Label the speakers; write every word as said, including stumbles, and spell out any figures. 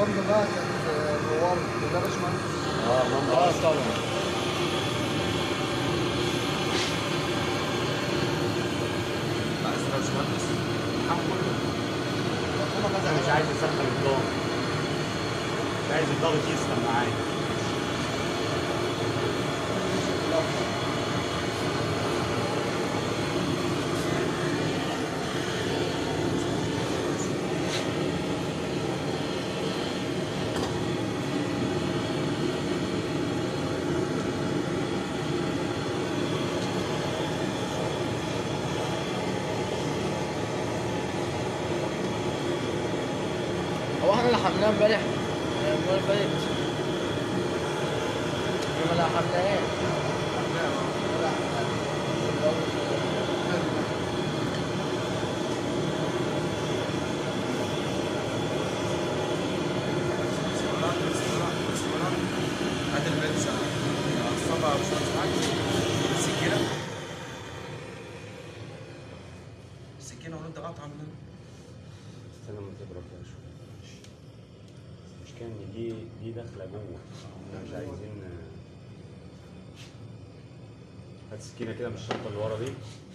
Speaker 1: اللمبه بقى كانت نورت ده يا باشمهندس.
Speaker 2: اه اللمبه
Speaker 1: اه طبعا.
Speaker 2: عايز يا باشمهندس محمد انا مش عايز اسخن الضغط، مش عايز الضغط يسخن معايا.
Speaker 1: هو احنا اللي حملناه امبارح المره اللي فاتت؟ ما لا حملناهاش.
Speaker 3: هات البنسة الصبع مش معاك السكينة السكينة وانت قاطعة منها.
Speaker 2: استنى ما تبردهاش شويه. مش كان دي دي داخله جوه، احنا مش عايزين. هات سكينه كده من الشنطه اللي ورا دي.